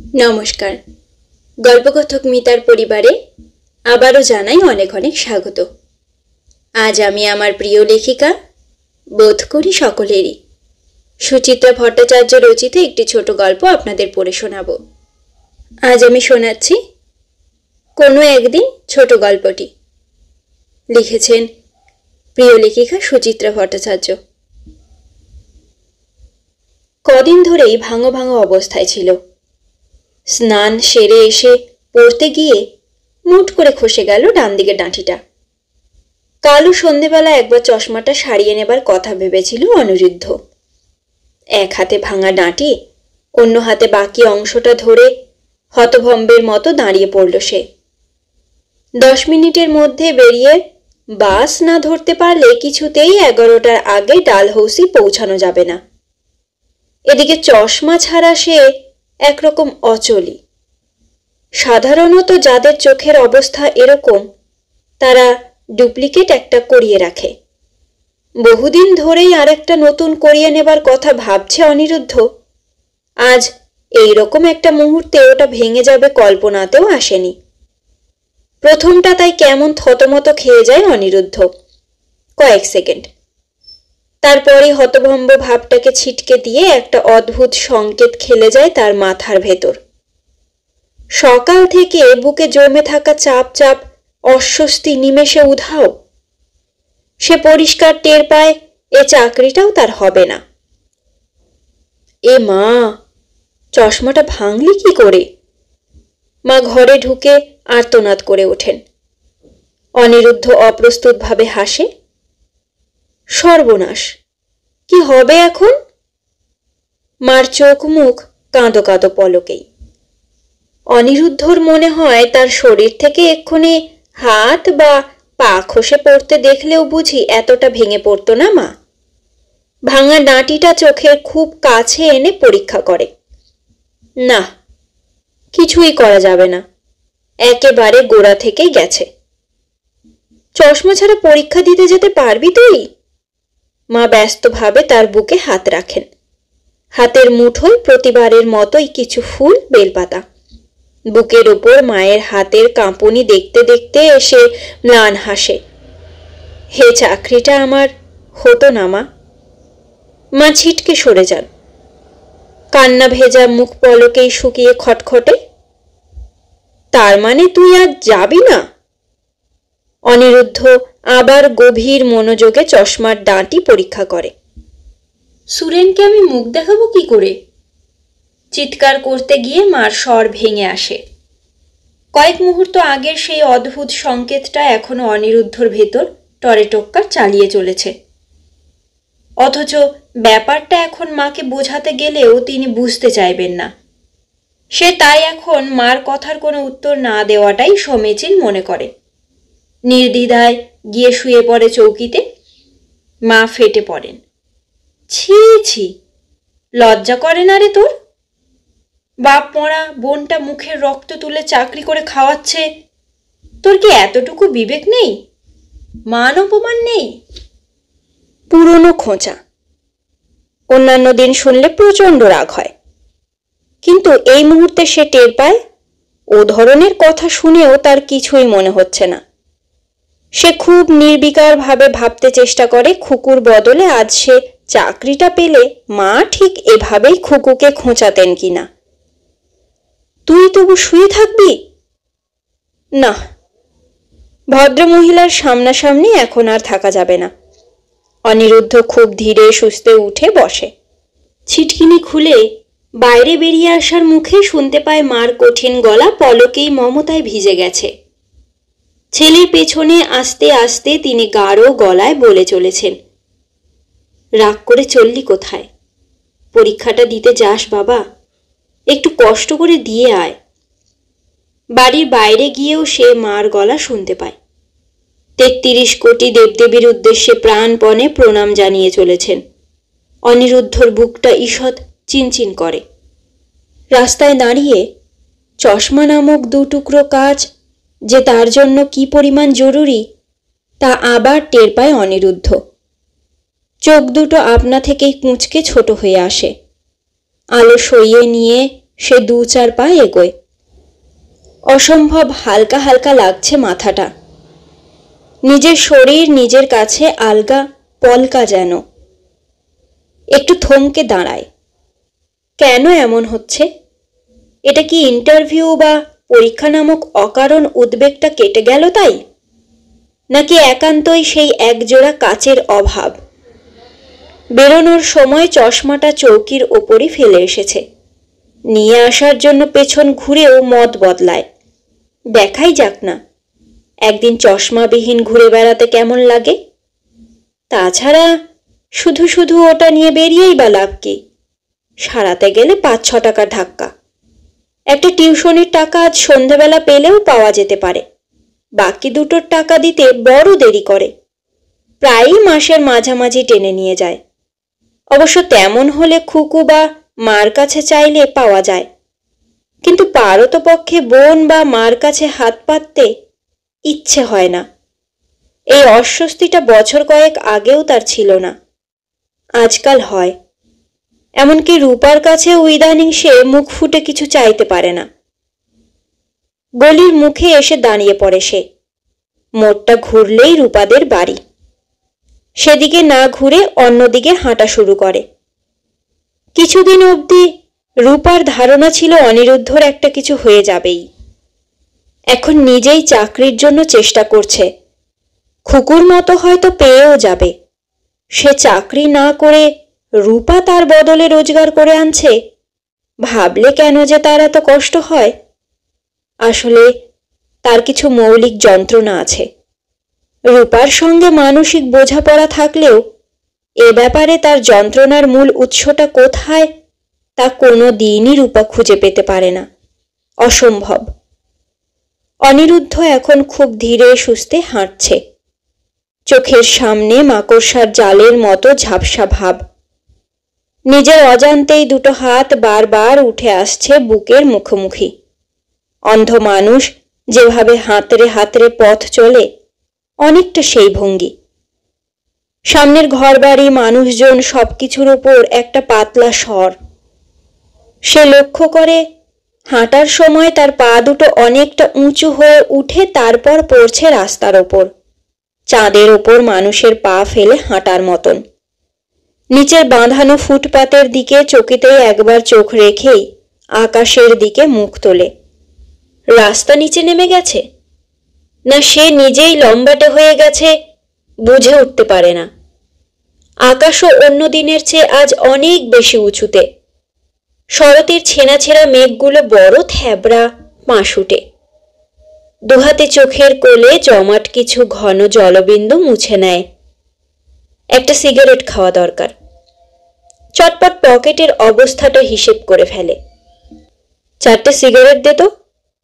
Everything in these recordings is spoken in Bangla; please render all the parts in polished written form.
নমস্কার। গল্পকথক মিতার পরিবারে আবারও জানাই অনেক অনেক স্বাগত। আজ আমি আমার প্রিয় লেখিকা, বোধ করি সকলেরই, সুচিত্রা ভট্টাচার্য রচিত একটি ছোট গল্প আপনাদের পড়ে শোনাব। আজ আমি শোনাচ্ছি কোনো একদিন ছোট গল্পটি। লিখেছেন প্রিয় লেখিকা সুচিত্রা ভট্টাচার্য। কদিন ধরেই ভাঙো ভাঙো অবস্থায় ছিল। স্নান সেরে এসে পড়তে গিয়ে মুট করে খসে গেল ডান দিকের ডাঁটিটা। কালু সন্ধেবেলা একবার চশমাটা সারিয়ে নেবার কথা ভেবেছিল অনিরুদ্ধ। এক হাতে ভাঙা ডাঁটি, অন্য হাতে বাকি অংশটা ধরে হতভম্বের মতো দাঁড়িয়ে পড়ল সে। 10 মিনিটের মধ্যে বেরিয়ে বাস না ধরতে পারলে কিছুতেই 11টার আগে ডালহৌসি পৌঁছানো যাবে না। এদিকে চশমা ছাড়া সে একরকম অচলি। সাধারণত যাদের চোখের অবস্থা এরকম তারা ডুপ্লিকেট একটা করিয়ে রাখে। বহুদিন ধরেই আরেকটা নতুন করিয়ে নেবার কথা ভাবছে অনিরুদ্ধ। আজ এইরকম একটা মুহূর্তে ওটা ভেঙে যাবে কল্পনাতেও আসেনি। প্রথমটা তাই কেমন থতমত খেয়ে যায় অনিরুদ্ধ কয়েক সেকেন্ড। তারপরে হতভম্ব ভাবটাকে ছিটকে দিয়ে একটা অদ্ভুত সংকেত খেলে যায় তার মাথার ভেতর। সকাল থেকে বুকে জমে থাকা চাপ চাপ অস্বস্তি নিমেষে উধাও। সে পরিষ্কার টের পায় এ চাকরিটাও তার হবে না। এ মা, চশমাটা ভাঙলি কি করে? মা ঘরে ঢুকে আর্তনাদ করে ওঠেন। অনিরুদ্ধ অপ্রস্তুতভাবে হাসে। সর্বনাশ, কি হবে এখন? মার চোখ মুখ কাঁদো কাঁদো পলকেই। অনিরুদ্ধর মনে হয় তার শরীর থেকে এক্ষুনি হাত বা পা খসে পড়তে দেখলেও বুঝি এতটা ভেঙে পড়তো না মা। ভাঙা ডাঁটিটা চোখের খুব কাছে এনে পরীক্ষা করে। না, কিছুই করা যাবে না, একেবারে গোড়া থেকেই গেছে। চশমা ছাড়া পরীক্ষা দিতে যেতে পারবি তুই? মা ব্যস্তভাবে তার বুকে হাত রাখেন। হাতের মুঠোয় প্রতিবারের মতোই কিছু ফুল, বেলপাতা। বুকের ওপর মায়ের হাতের কাঁপুনি দেখতে দেখতে এসে ম্লান হাসে। হে চাকরিটা আমার হতো না মা। মা ছিটকে সরে যান। কান্না ভেজা মুখ পলকেই শুকিয়ে খটখটে। তার মানে তুই আজ যাবি না? অনিরুদ্ধ আবার গভীর মনোযোগে চশমার ডাঁটি পরীক্ষা করে। সুরেনকে আমি মুখ দেখাবো কি করে? চিৎকার করতে গিয়ে মার স্বর ভেঙে আসে। কয়েক মুহূর্ত আগের সেই অদ্ভুত সংকেতটা এখনো অনিরুদ্ধর ভেতর টরে টক্কর চালিয়ে চলেছে। অথচ ব্যাপারটা এখন মাকে বোঝাতে গেলেও তিনি বুঝতে চাইবেন না। সে তাই এখন মার কথার কোনো উত্তর না দেওয়াটাই সমীচীন মনে করে। নির্দ্বিধায় গিয়ে শুয়ে পড়ে চৌকিতে। মা ফেটে পড়েন। ছি ছি, লজ্জা করে না রে তোর? বাপ মরা বোনটা মুখের রক্ত তুলে চাকরি করে খাওয়াচ্ছে, তোর কি এতটুকু বিবেক নেই? মান অপমান নেই? পুরনো খোঁচা। অন্যান্য দিন শুনলে প্রচণ্ড রাগ হয়, কিন্তু এই মুহূর্তে সে টের পায় ও ধরনের কথা শুনেও তার কিছুই মনে হচ্ছে না। সে খুব নির্বিকারভাবে ভাবতে চেষ্টা করে খুকুর বদলে আজ সে চাকরিটা পেলে মা ঠিক এভাবেই খুকুকে খোঁচাতেন কিনা। তুই তবু শুয়ে থাকবি? না, ভদ্রমহিলার সামনাসামনি এখন আর থাকা যাবে না। অনিরুদ্ধ খুব ধীরে সুস্থে উঠে বসে। ছিটকিনি খুলে বাইরে বেরিয়ে আসার মুখে শুনতে পায় মার কঠিন গলা পলকেই মমতায় ভিজে গেছে। ছেলের পেছনে আস্তে আস্তে তিনি গাঢ় গলায় বলে চলেছেন, রাগ করে চললি কোথায়? পরীক্ষাটা দিতে যাস বাবা, একটু কষ্ট করে দিয়ে আয়। বাড়ির বাইরে গিয়েও সে মার গলা শুনতে পায়। 33 কোটি দেবদেবীর উদ্দেশ্যে প্রাণপণে প্রণাম জানিয়ে চলেছেন। অনিরুদ্ধর বুকটা ঈষৎ চিনচিন করে। রাস্তায় দাঁড়িয়ে চশমা নামক 2 টুকরো কাজ যে তার জন্য কি পরিমাণ জরুরি তা আবার টের পায় অনিরুদ্ধ। চোখ দুটো আপনা থেকেই কুঁচকে ছোট হয়ে আসে। আলো সইয়ে নিয়ে সে 2-4 পা এগোয়। অসম্ভব হালকা হালকা লাগছে মাথাটা। নিজের শরীর নিজের কাছে আলগা পলকা যেন। একটু থমকে দাঁড়ায়। কেন এমন হচ্ছে? এটা কি ইন্টারভিউ বা পরীক্ষা নামক অকারণ উদ্বেগটা কেটে গেল তাই? নাকি একান্তই সেই একজোড়া কাচের অভাব? বেরোনোর সময় চশমাটা চৌকির ওপরই ফেলে এসেছে। নিয়ে আসার জন্য পেছন ঘুরেও মত বদলায়। দেখাই যাক না, একদিন চশমাবিহীন ঘুরে বেড়াতে কেমন লাগে। তাছাড়া শুধু শুধু ওটা নিয়ে বেরিয়েই বা লাভ কি? সারাতে গেলে 5-6 টাকার ধাক্কা। একটা টিউশনির টাকা আজ সন্ধেবেলা পেলেও পাওয়া যেতে পারে। বাকি দুটোর টাকা দিতে বড় দেরি করে। প্রায়ই মাসের মাঝামাঝি টেনে নিয়ে যায়। অবশ্য তেমন হলে খুকু বা মার কাছে চাইলে পাওয়া যায়। কিন্তু পারতপক্ষে বোন বা মার কাছে হাত পাততে ইচ্ছে হয় না। এই অস্বস্তিটা বছর কয়েক আগেও তার ছিল না, আজকাল হয়। এমনকি রূপার কাছেও ইদানিং সে মুখ ফুটে কিছু চাইতে পারে না। গলির মুখে এসে দাঁড়িয়ে পড়ে সে। মোড়টা ঘুরলেই রূপাদের বাড়ি। সেদিকে না ঘুরে অন্যদিকে হাঁটা শুরু করে। কিছুদিন অবধি রূপার ধারণা ছিল অনিরুদ্ধর একটা কিছু হয়ে যাবেই। এখন নিজেই চাকরির জন্য চেষ্টা করছে। খুকুর মতো হয়তো পেয়েও যাবে। সে চাকরি না করে রূপা তার বদলে রোজগার করে আনছে। ভাবলে কেন যে তার এত কষ্ট হয়? আসলে তার কিছু মৌলিক যন্ত্রণা আছে। রূপার সঙ্গে মানসিক বোঝাপড়া থাকলেও এ ব্যাপারে তার যন্ত্রণার মূল উৎসটা কোথায় তা কোনো দিনই রূপা খুঁজে পেতে পারে না। অসম্ভব। অনিরুদ্ধ এখন খুব ধীরে সুস্থে হাঁটছে। চোখের সামনে মাকড়সার জালের মতো ঝাপসা ভাব। নিজের অজান্তেই দুটো হাত বারবার উঠে আসছে বুকের মুখোমুখি। অন্ধ মানুষ যেভাবে হাতড়ে হাতড়ে পথ চলে, অনেকটা সেই ভঙ্গি। সামনের ঘরবাড়ি, মানুষজন, সবকিছুর উপর একটা পাতলা স্বর। সে লক্ষ্য করে হাঁটার সময় তার পা দুটো অনেকটা উঁচু হয়ে উঠে তারপর পড়ছে রাস্তার ওপর, চাঁদের ওপর মানুষের পা ফেলে হাঁটার মতন। নিচের বাঁধানো ফুটপাতের দিকে চকিতেই একবার চোখ রেখেই আকাশের দিকে মুখ তোলে। রাস্তা নিচে নেমে গেছে, না সে নিজেই লম্বাটে হয়ে গেছে বুঝে উঠতে পারে না। আকাশও অন্য দিনের চেয়ে আজ অনেক বেশি উঁচুতে। শরতের ছেঁড়া ছেঁড়া মেঘগুলো বড় থ্যাবড়া পাঁশুটে। দুহাতে চোখের কোলে জমাট কিছু ঘন জলবিন্দু মুছে নেয়। একটা সিগারেট খাওয়া দরকার। চটপট পকেটের অবস্থাটা হিসেব করে ফেলে। 4টে সিগারেট দে তো।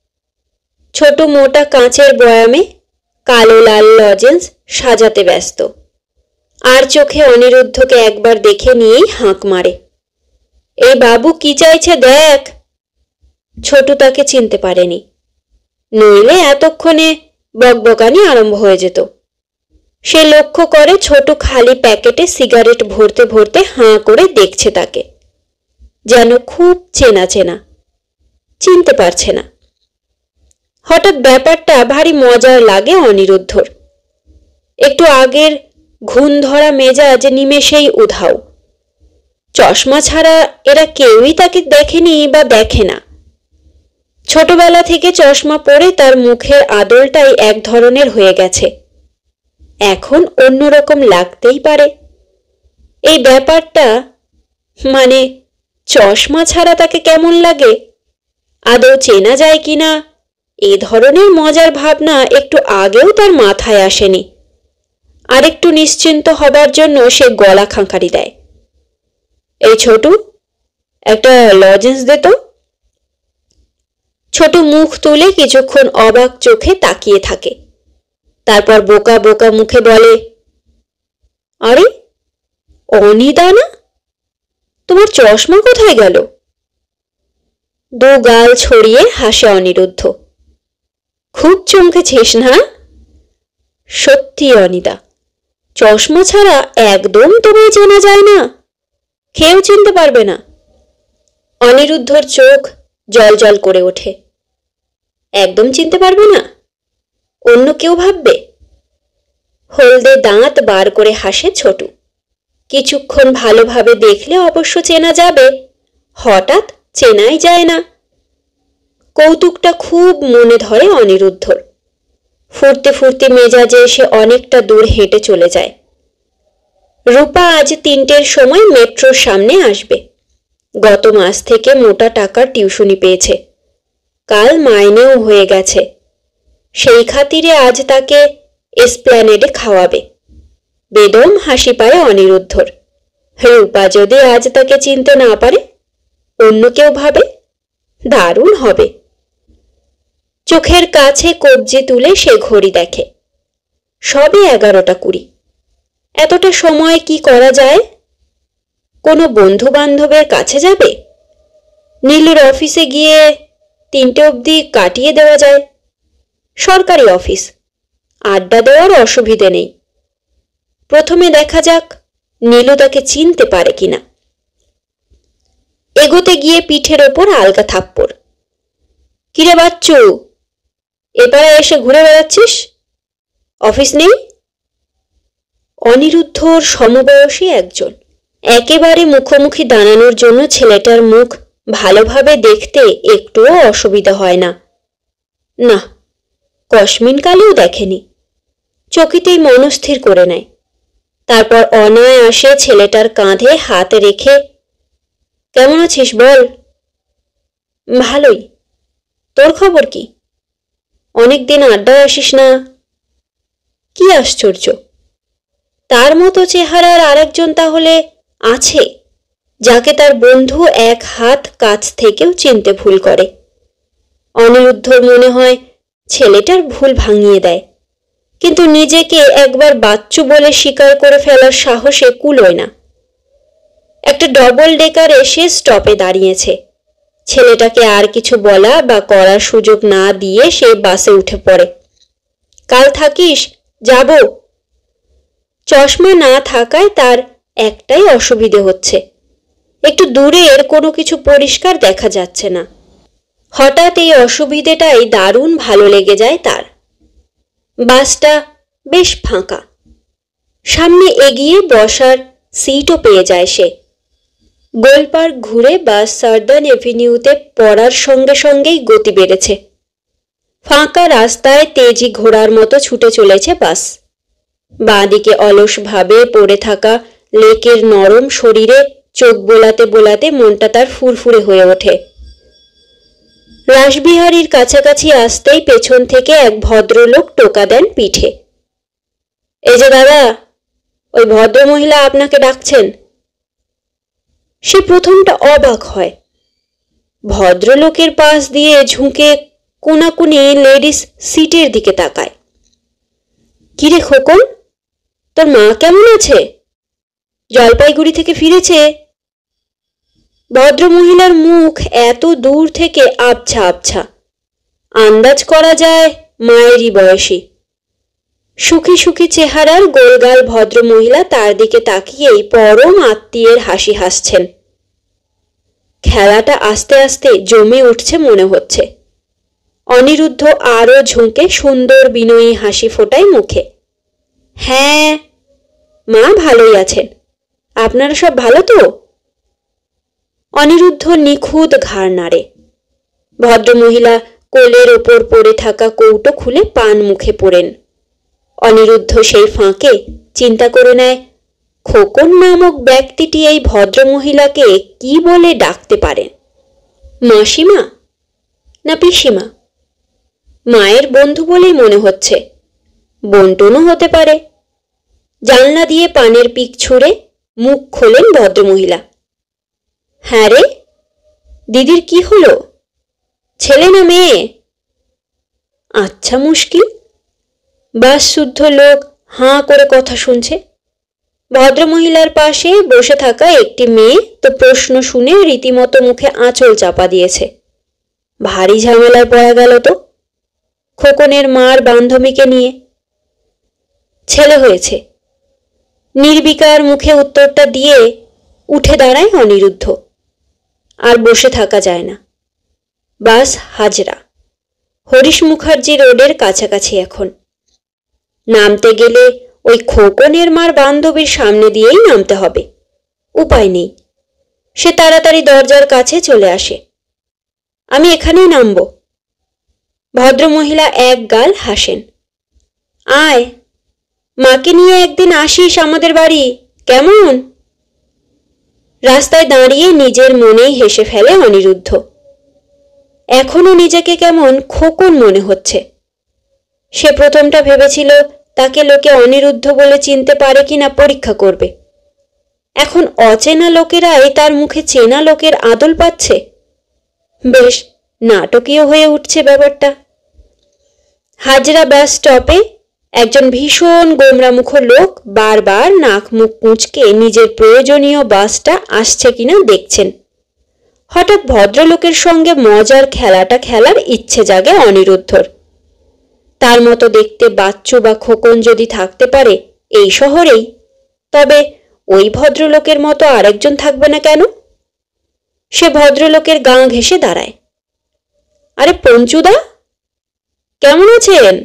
ছোট মোটা কাঁচের বয়ামে কালো লাল লজেন্স সাজাতে ব্যস্ত। আর চোখে অনিরুদ্ধকে একবার দেখে নিয়েই হাঁক মারে। এই বাবু কি চাইছে দেখ। ছোট তাকে চিনতে পারেনি, নইলে এতক্ষণে বকবকানি আরম্ভ হয়ে যেত। সে লক্ষ্য করে ছোট খালি প্যাকেটে সিগারেট ভরতে ভরতে হাঁ করে দেখছে তাকে, যেন খুব চেনা চেনা, চিনতে পারছে না। হঠাৎ ব্যাপারটা ভারী মজার লাগে অনিরুদ্ধর। একটু আগের ঘুণ ধরা মেজাজ নিমেষেই উধাও। চশমা ছাড়া এরা কেউই তাকে দেখেনি বা দেখে না। ছোটবেলা থেকে চশমা পরে তার মুখের আদলটাই এক ধরনের হয়ে গেছে। এখন অন্যরকম লাগতেই পারে। এই ব্যাপারটা, মানে চশমা ছাড়া তাকে কেমন লাগে, আদৌ চেনা যায় কিনা, এ ধরনের মজার ভাবনা একটু আগেও তার মাথায় আসেনি। আরেকটু নিশ্চিন্ত হবার জন্য সে গলা খাঁকারি দেয়। এই ছোটু, একটা লজেন্স দে তো। ছোট মুখ তুলে কিছুক্ষণ অবাক চোখে তাকিয়ে থাকে। তারপর বোকা বোকা মুখে বলে, আরে অনিদা না? তোমার চশমা কোথায় গেল? দু গাল ছড়িয়ে হাসে অনিরুদ্ধ। খুব চমকেছিস না? সত্যি অনিদা, চশমা ছাড়া একদম তোমায় চেনা যায় না, কেউ চিনতে পারবে না। অনিরুদ্ধর চোখ জল জল করে ওঠে। একদম চিনতে পারবে না? অন্য কেউ ভাববে? হলদে দাঁত বার করে হাসে ছোটু। কিছুক্ষণ ভালোভাবে দেখলে অবশ্য চেনা যাবে, হঠাৎ চেনাই যায় না। কৌতুকটা খুব মনে ধরে অনিরুদ্ধর। ফুরতে ফুরতে মেজাজে সে অনেকটা দূর হেঁটে চলে যায়। রূপা আজ 3টের সময় মেট্রোর সামনে আসবে। গত মাস থেকে মোটা টাকার টিউশনি পেয়েছে, কাল মাইনেও হয়ে গেছে। সেই খাতিরে আজ তাকে এসপ্ল্যানেডে খাওয়াবে। বেদম হাসি পায় অনিরুদ্ধর। রূপা যদি আজ তাকে চিনতে না পারে, অন্য কেউ ভাবে, দারুণ হবে। চোখের কাছে কবজি তুলে সে ঘড়ি দেখে। সবে 11:20। এতটা সময় কি করা যায়? কোনো বন্ধু বান্ধবের কাছে যাবে? নীলুর অফিসে গিয়ে 3টে অবধি কাটিয়ে দেওয়া যায়। সরকারি অফিস, আড্ডা দেওয়ার অসুবিধে নেই। প্রথমে দেখা যাক নীলু তাকে চিনতে পারে কিনা। এগোতে গিয়ে পিঠের ওপর আলগা থাপ্পড়। কিরে বাচ্চু, এপারে এসে ঘুরে বেড়াচ্ছিস? অফিস নেই? অনিরুদ্ধর সমবয়সী একজন। একেবারে মুখোমুখি দাঁড়ানোর জন্য ছেলেটার মুখ ভালোভাবে দেখতে একটুও অসুবিধা হয় না। না, কসমিনকালেও দেখেনি। চকিতেই মনস্থির করে নেয়। তারপর অনায়াসে ছেলেটার কাঁধে হাত রেখে, কেমন আছিস বল? ভালোই। তোর খবর কি? অনেকদিন আড্ডায় আসিস না। কি আশ্চর্য, তার মতো চেহারার আরেকজন তাহলে আছে, যাকে তার বন্ধু এক হাত কাছ থেকেও চিনতে ভুল করে। অনিরুদ্ধর মনে হয় ছেলেটার ভুল ভাঙিয়ে দেয়, কিন্তু নিজেকে একবার বাচ্চু বলে স্বীকার করে ফেলার সাহসে কুলোয় না। একটা ডবল ডেকার এসে স্টপে দাঁড়িয়েছে। ছেলেটাকে আর কিছু বলা বা করার সুযোগ না দিয়ে সে বাসে উঠে পড়ে। কাল থাকিস? যাব। চশমা না থাকায় তার একটাই অসুবিধে হচ্ছে, একটু দূরের কোনো কিছু পরিষ্কার দেখা যাচ্ছে না। হঠাৎ এই অসুবিধেটাই দারুণ ভালো লেগে যায় তার। বাসটা বেশ ফাঁকা। সামনে এগিয়ে বসার সিটও পেয়ে যায় সে। গোলপার্ক ঘুরে বাস সার্দার্ন এভিনিউতে পড়ার সঙ্গে সঙ্গেই গতি বেড়েছে। ফাঁকা রাস্তায় তেজি ঘোড়ার মতো ছুটে চলেছে বাস। বাঁদিকে অলসভাবে পড়ে থাকা লেকের নরম শরীরে চোখ বোলাতে বোলাতে মনটা তার ফুরফুরে হয়ে ওঠে। রাসবিহারীর কাছাকাছি আসতেই পেছন থেকে এক ভদ্রলোক টোকা দেন পিঠে। এই যে দাদা, ওই ভদ্রমহিলা আপনাকে ডাকছেন। সে প্রথমটা অবাক হয়। ভদ্রলোকের পাশ দিয়ে ঝুঁকে কোনাকুনি লেডিস সিটের দিকে তাকায়। কিরে খোকন, তোর মা কেমন আছে? জলপাইগুড়ি থেকে ফিরেছে? ভদ্রমহিলার মুখ এত দূর থেকে আবছা আবছা, আন্দাজ করা যায় মায়েরই বয়সী। সুখী সুখী চেহারার গোলগাল ভদ্রমহিলা তার দিকে তাকিয়েই পরম আত্মীয়ের হাসি হাসছেন। খেলাটা আস্তে আস্তে জমে উঠছে মনে হচ্ছে। অনিরুদ্ধ আরও ঝুঁকে সুন্দর বিনয়ী হাসি ফোটায় মুখে। হ্যাঁ, মা ভালোই আছেন। আপনারা সব ভালো তো? অনিরুদ্ধ নিখুঁত ঘাড় নাড়ে। ভদ্রমহিলা কোলের ওপর পড়ে থাকা কৌটো খুলে পান মুখে পোড়েন। অনিরুদ্ধ সেই ফাঁকে চিন্তা করে নেয়, খোকন নামক ব্যক্তিটি এই ভদ্রমহিলাকে কি বলে ডাকতে পারেন? মাসিমা না পিসিমা? মায়ের বন্ধু বলেই মনে হচ্ছে। বন্টনও হতে পারে। জানলা দিয়ে পানের পিক ছুঁড়ে মুখ খোলেন ভদ্রমহিলা। হ্যাঁ রে, দিদির কি হলো? ছেলে না মেয়ে? আচ্ছা মুশকিল। বাস শুদ্ধ লোক হাঁ করে কথা শুনছে। ভদ্রমহিলার পাশে বসে থাকা একটি মেয়ে তো প্রশ্ন শুনে রীতিমতো মুখে আঁচল চাপা দিয়েছে। ভারী ঝামেলায় পড়া গেল তো, খোকনের মার বান্ধবীকে নিয়ে। ছেলে হয়েছে। নির্বিকার মুখে উত্তরটা দিয়ে উঠে দাঁড়ায় অনিরুদ্ধ। আর বসে থাকা যায় না। বাস হাজরা। হরিশ মুখার্জি রোডের কাছাকাছি এখন। নামতে গেলে ওই খোকনের মার বান্ধবীর সামনে দিয়েই নামতে হবে। উপায় নেই। সে তাড়াতাড়ি দরজার কাছে চলে আসে। আমি এখানেই নামব। ভদ্রমহিলা এক গাল হাসেন। আয়, মাকে নিয়ে একদিন আসিস আমাদের বাড়ি, কেমন? রাস্তায় দাঁড়িয়ে নিজের মনেই হেসে ফেলে অনিরুদ্ধ। এখনো নিজেকে কেমন খোকন মনে হচ্ছে। সে প্রথমটা ভেবেছিল তাকে লোকে অনিরুদ্ধ বলে চিনতে পারে কিনা পরীক্ষা করবে। এখন অচেনা লোকেরাই তার মুখে চেনা লোকের আদল পাচ্ছে। বেশ নাটকীয় হয়ে উঠছে ব্যাপারটা। হাজরা বাস স্টপে একজন ভীষণ গোমরামুখ লোক বারবার নাক মুখ কুঁচকে নিজের প্রয়োজনীয় বাসটা আসছে কিনা দেখছেন। হঠাৎ ভদ্রলোকের সঙ্গে মজার খেলাটা খেলার ইচ্ছে জাগে অনিরুদ্ধর। তার মতো দেখতে বাচ্চু বা খোকন যদি থাকতে পারে এই শহরেই, তবে ওই ভদ্রলোকের মতো আরেকজন থাকবে না কেন? সে ভদ্রলোকের গা ঘেঁষে দাঁড়ায়। আরে পঞ্চুদা, কেমন আছেন?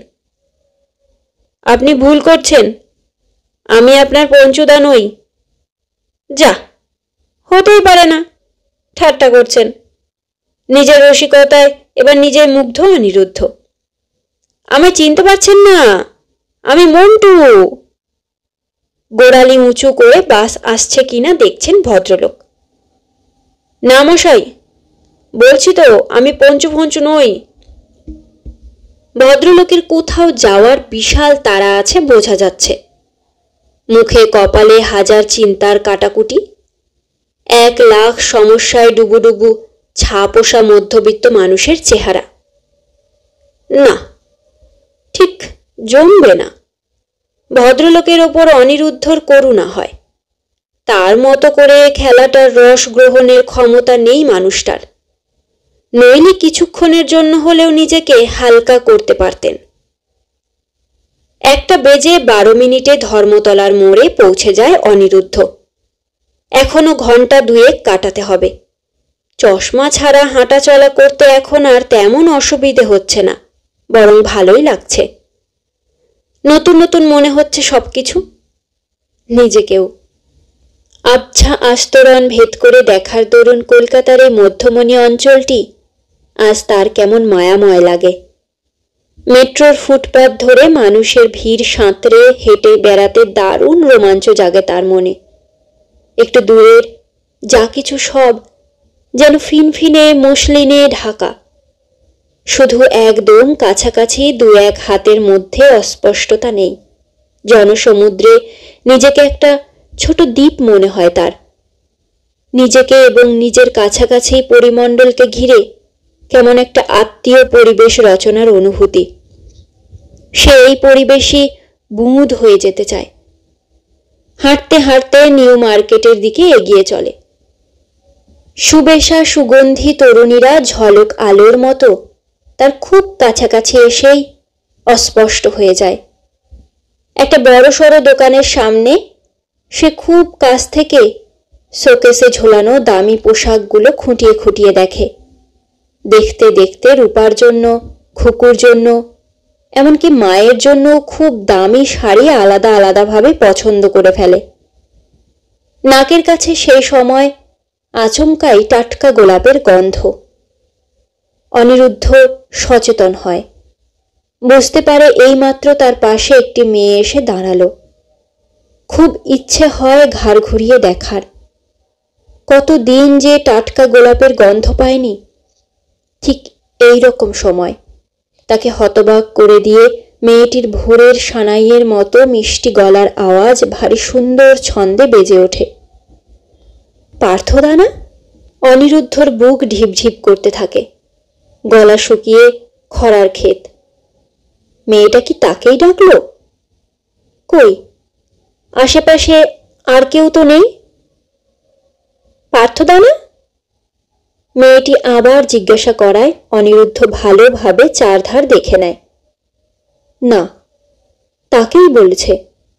আপনি ভুল করছেন, আমি আপনার পঞ্চুদা নই। যা, হতেই পারে না, ঠাট্টা করছেন। নিজের রসিকতায় এবার নিজের মুগ্ধ অনিরুদ্ধ। আমায় চিনতে পারছেন না, আমি মন্টু। গোড়ালি উঁচু করে বাস আসছে কিনা দেখছেন ভদ্রলোক। না মশাই, বলছি তো আমি পঞ্চু ফঞ্চু নই। ভদ্রলোকের কোথাও যাওয়ার বিশাল তাড়া আছে বোঝা যাচ্ছে। মুখে কপালে হাজার চিন্তার কাটাকুটি। 1,00,000 সমস্যায় ডুবুডুবু ছাপোষা মধ্যবিত্ত মানুষের চেহারা। না, ঠিক জমবে না। ভদ্রলোকের ওপর অনিরুদ্ধর করুণা হয়। তার মতো করে খেলাটার রস গ্রহণের ক্ষমতা নেই মানুষটার। নইলে কিছুক্ষণের জন্য হলেও নিজেকে হালকা করতে পারতেন। 1:12 ধর্মতলার মোড়ে পৌঁছে যায় অনিরুদ্ধ। এখনো ঘন্টা 2 কাটাতে হবে। চশমা ছাড়া হাঁটা চলা করতে এখন আর তেমন অসুবিধে হচ্ছে না, বরং ভালোই লাগছে। নতুন নতুন মনে হচ্ছে সবকিছু, নিজেকেও। আবছা আস্তরণ ভেদ করে দেখার দরুন কলকাতার এই মধ্যমণি অঞ্চলটি আজ তার কেমন মায়াময় লাগে। মেট্রোর ফুটপাত ধরে মানুষের ভিড় সাঁতরে হেঁটে বেড়াতে দারুণ রোমাঞ্চ জাগে তার মনে। একটু দূরের যা কিছু সব যেন ফিনফিনে মসলিনে ঢাকা। শুধু একদম কাছাকাছি 2-1 হাতের মধ্যে অস্পষ্টতা নেই। জনসমুদ্রে নিজেকে একটা ছোট দ্বীপ মনে হয় তার। নিজেকে এবং নিজের কাছাকাছি পরিমণ্ডলকে ঘিরে কেমন একটা আত্মীয় পরিবেশ রচনার অনুভূতি। সে এই পরিবেশই বুঁদ হয়ে যেতে চায়। হাঁটতে হাঁটতে নিউ মার্কেটের দিকে এগিয়ে চলে। সুবেশা সুগন্ধি তরুণীরা ঝলক আলোর মতো তার খুব কাছাকাছি এসেই অস্পষ্ট হয়ে যায়। একটা বড়সড় দোকানের সামনে সে খুব কাছ থেকে শোকেসে ঝোলানো দামি পোশাকগুলো খুঁটিয়ে খুঁটিয়ে দেখে। দেখতে দেখতে রূপার জন্য, খুকুর জন্য, এমনকি মায়ের জন্য খুব দামি শাড়ি আলাদা আলাদাভাবে পছন্দ করে ফেলে। নাকের কাছে সেই সময় আচমকাই টাটকা গোলাপের গন্ধ। অনিরুদ্ধ সচেতন হয়। বুঝতে পারে এইমাত্র তার পাশে একটি মেয়ে এসে দাঁড়ালো। খুব ইচ্ছে হয় ঘাড় ঘুরিয়ে দেখার। কতদিন যে টাটকা গোলাপের গন্ধ পায়নি। ঠিক এই রকম সময় তাকে হতবাক করে দিয়ে মেয়েটির ভোরের সানাইয়ের মতো মিষ্টি গলার আওয়াজ ভারী সুন্দর ছন্দে বেজে ওঠে। পার্থদা না? অনিরুদ্ধর বুক ঢিপঢিপ করতে থাকে। গলা শুকিয়ে খরার ক্ষেত। মেয়েটা কি তাকেই ডাকলো? কই, আশেপাশে আর কেউ তো নেই। পার্থদা না? মেয়েটি আবার জিজ্ঞাসা করায় অনিরুদ্ধ ভালোভাবে চারধার দেখে নেয়। না, তাকেই বলেছে।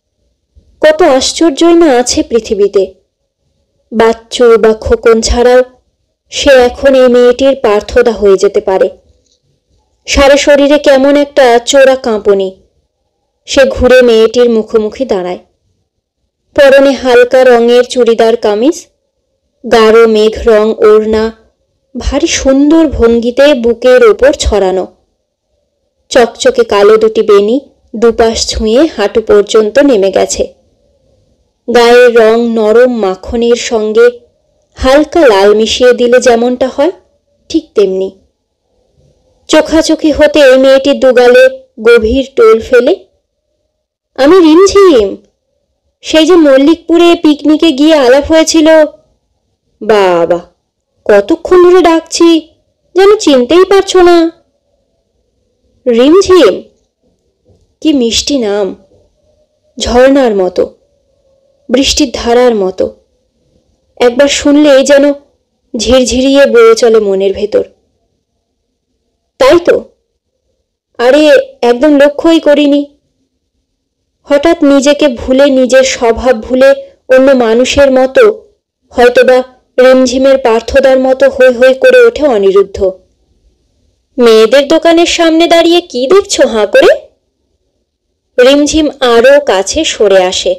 কত আশ্চর্যই না আছে পৃথিবীতে। বাচ্চু বা খোকন ছাড়াও সে এখন এই মেয়েটির পার্থদা হয়ে যেতে পারে। সারা শরীরে কেমন একটা চোরা কাঁপুনি। সে ঘুরে মেয়েটির মুখোমুখি দাঁড়ায়। পরনে হালকা রঙের চুড়িদার কামিজ, গাঢ় মেঘ রং ওড়না ভারী সুন্দর ভঙ্গিতে বুকের ওপর ছড়ানো। চকচকে কালো দুটি বেনি দুপাশ ছুঁয়ে হাঁটু পর্যন্ত নেমে গেছে। গায়ের রং নরম মাখনের সঙ্গে হালকা লাল মিশিয়ে দিলে যেমনটা হয় ঠিক তেমনি। চোখাচোখি হতে মেয়েটির দুগালে গভীর টোল ফেলে, আমি রিমঝিম, সেই যে মল্লিকপুরে পিকনিকে গিয়ে আলাপ হয়েছিল। বাবা, কতক্ষণ ধরে ডাকছি, যেন চিনতেই পারছো না। রিমঝিম, কি মিষ্টি নাম, ঝর্ণার মতো, বৃষ্টির ধারার মতো। একবার শুনলেই যেন ঝিরঝিরিয়ে বয়ে চলে মনের ভেতর। তাই তো, আরে একদম লক্ষ্যই করিনি। হঠাৎ নিজেকে ভুলে, নিজের স্বভাব ভুলে অন্য মানুষের মতো, হয়তোবা রিমঝিমের পার্থদার মতো হৈ হৈ করে ওঠে অনিরুদ্ধ। মেয়েদের দোকানের সামনে দাঁড়িয়ে কি দেখছো হাঁ করে? রিমঝিম আরও কাছে সরে আসে।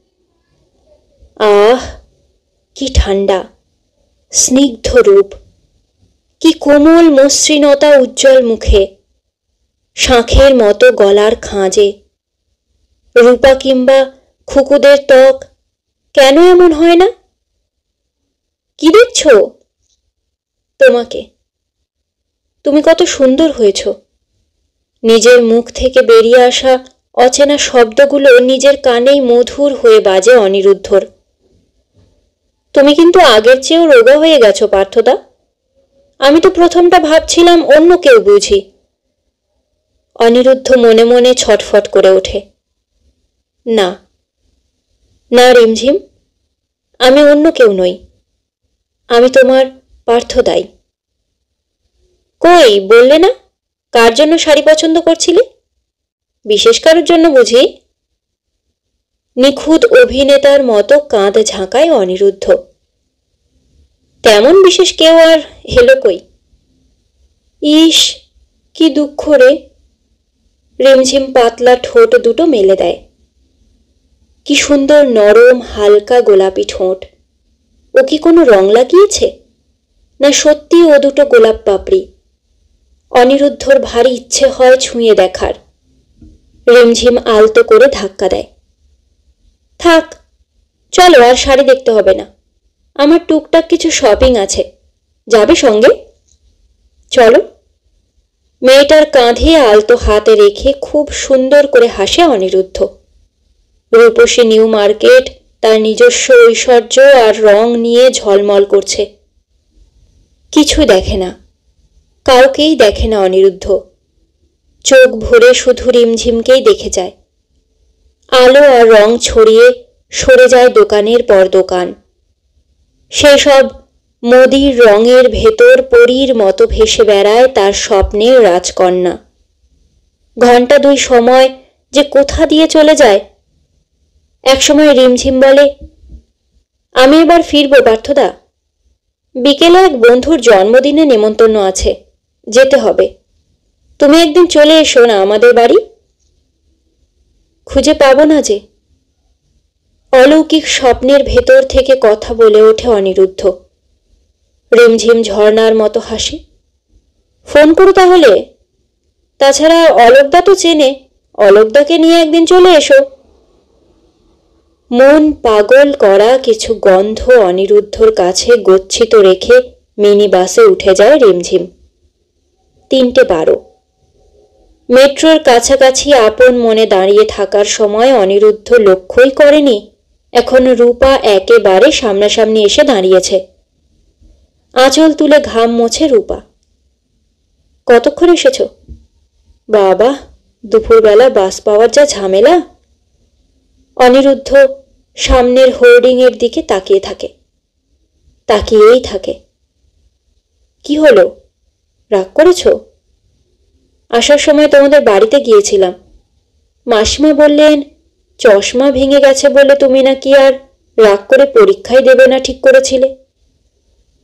আহ, কি ঠান্ডা, স্নিগ্ধ রূপ, কি কোমল মসৃণতা উজ্জ্বল মুখে, শাঁখের মতো গলার খাঁজে। রূপা কিংবা খুকুদের ত্বক কেন এমন হয় না? কি দেখছ? তোমাকে। তুমি কত সুন্দর হয়েছ। নিজের মুখ থেকে বেরিয়ে আসা অচেনা শব্দগুলো নিজের কানেই মধুর হয়ে বাজে অনিরুদ্ধর। তুমি কিন্তু আগের চেয়েও রোগা হয়ে গেছো পার্থদা। আমি তো প্রথমটা ভাবছিলাম অন্য কেউ বুঝি। অনিরুদ্ধ মনে মনে ছটফট করে ওঠে। না না রিমঝিম, আমি অন্য কেউ নই, আমি তোমার পার্থদাই। কই বললে না কার জন্য শাড়ি পছন্দ করছিলে? বিশেষ কারোর জন্য বুঝি? নিখুঁত অভিনেতার মতো কাঁধ ঝাঁকায় অনিরুদ্ধ। তেমন বিশেষ কেউ আর হেলো কই। ইস, কি দুঃখ রে। রিমঝিম পাতলা ঠোঁট দুটো মেলে দেয়। কি সুন্দর নরম হালকা গোলাপি ঠোঁট। ও কি কোনো রং লাগিয়েছে, না সত্যি ও দুটো গোলাপ পাপড়ি? অনিরুদ্ধর ভারী ইচ্ছে হয় ছুঁয়ে দেখার। রিমঝিম আলতো করে ধাক্কা দেয়। থাক, চলো, আর শাড়ি দেখতে হবে না, আমার টুকটাক কিছু শপিং আছে, যাবে সঙ্গে? চলো। মেয়েটার কাঁধে আলতো হাতে রেখে খুব সুন্দর করে হাসে অনিরুদ্ধ। রূপসী নিউ মার্কেট তার নিজস্ব ঐশ্বর্য আর রং নিয়ে ঝলমল করছে। কিছু দেখে না, কাউকেই দেখে না অনিরুদ্ধ। চোখ ভরে শুধু রিমঝিমকেই দেখে যায়। আলো আর রং ছড়িয়ে সরে যায় দোকানের পর দোকান। সেসব মোদির রঙের ভেতর পরীর মতো ভেসে বেড়ায় তার স্বপ্নের রাজকন্যা। ঘণ্টা দুই সময় যে কোথা দিয়ে চলে যায়। একসময় রিমঝিম বলে, আমি এবার ফিরবো পার্থদা, বিকেলে এক বন্ধুর জন্মদিনে নেমন্তন্ন আছে, যেতে হবে। তুমি একদিন চলে এসো না আমাদের বাড়ি। খুঁজে পাবো না যে। অলৌকিক স্বপ্নের ভেতর থেকে কথা বলে ওঠে অনিরুদ্ধ। রিমঝিম ঝর্ণার মতো হাসে। ফোন করো তাহলে। তাছাড়া অলোকদা তো চেনে, অলোকদাকে নিয়ে একদিন চলে এসো। মন পাগল করা কিছু গন্ধ অনিরুদ্ধর কাছে গচ্ছিত রেখে মিনি বাসে উঠে যায় রিমঝিম। 3:12। মেট্রোর কাছাকাছি আপন মনে দাঁড়িয়ে থাকার সময় অনিরুদ্ধ লক্ষ্যই করেনি এখন রূপা একেবারে সামনাসামনি এসে দাঁড়িয়েছে। আঁচল তুলে ঘাম মোছে রূপা। কতক্ষণ এসেছ? বাবা, দুপুরবেলা বাস পাওয়ার যা ঝামেলা। অনিরুদ্ধ সামনের হোর্ডিংয়ের দিকে তাকিয়ে থাকে, তাকিয়েই থাকে। কি হলো, রাগ করেছ? আসার সময় তোমাদের বাড়িতে গিয়েছিলাম, মাসিমা বললেন চশমা ভেঙে গেছে বলে তুমি নাকি আর রাগ করে পরীক্ষাই দেবে না ঠিক করেছিলে।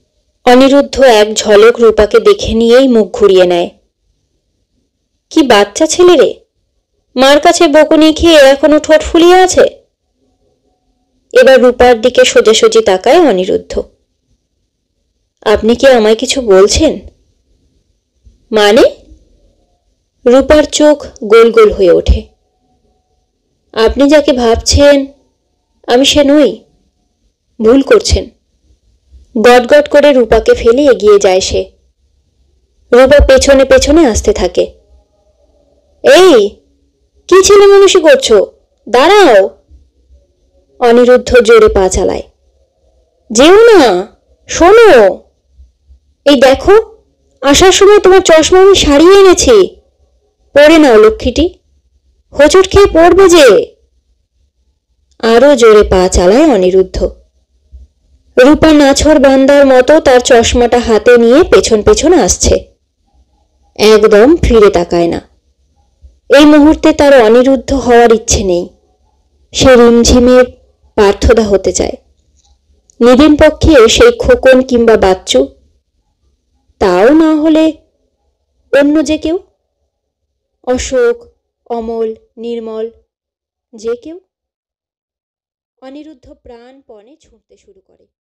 অনিরুদ্ধ এক ঝলক রূপাকে দেখে নিয়েই মুখ ঘুরিয়ে নেয়। কি বাচ্চা ছেলে রে, মার কাছে বকুনি খেয়ে এখনো ঠোঁট ফুলিয়ে আছে। এবার রূপার দিকে সোজাসুজি তাকায় অনিরুদ্ধ। আপনি কি আমায় কিছু বলছেন? মানে? রূপার চোখ গোল গোল হয়ে ওঠে। আপনি যাকে ভাবছেন আমি সে নই, ভুল করছেন। গটগট করে রূপাকে ফেলে এগিয়ে যায় সে। রূপা পেছনে পেছনে আসতে থাকে। এই, কি ছেলে মানুষই করছো, দাঁড়াও। অনিরুদ্ধ জোরে পা চালায়। যেও না, শোনো। এই দেখো, আসার সময় তোমার চশমা আমি সারিয়ে এনেছি, পরে নাও লক্ষ্মীটি, হোঁচট খেয়ে পড়বে যে। আরো জোরে পা চালায় অনিরুদ্ধ। রূপা নাছর বান্দার মতো তার চশমাটা হাতে নিয়ে পেছন পেছন আসছে, একদম ফিরে তাকায় না। এই মুহূর্তে তার অনিরুদ্ধ হওয়ার ইচ্ছে নেই। সে রিমঝিমের পার্থদা হতে চায়, নিদিন পক্ষে সেই খোকন কিংবা বাচ্চু, তাও না হলে অন্য যে কেউ, অশোক, অমল, নির্মল, যে কেউ। অনিরুদ্ধ প্রাণপণে ছুটতে শুরু করে।